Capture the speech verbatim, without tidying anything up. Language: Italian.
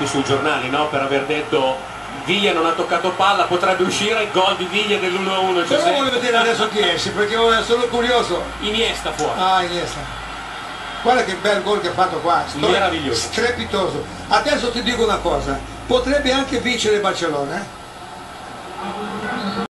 tutti sui giornali, no? Per aver detto Viglia non ha toccato palla, potrebbe uscire il gol di Viglia dell'uno a uno. Però voglio vedere adesso chi esce, perché sono curioso. Iniesta fuori. Ah, Iniesta. Guarda che bel gol che ha fatto qua, meraviglioso, strepitoso. Adesso ti dico una cosa, potrebbe anche vincere Barcellona, eh?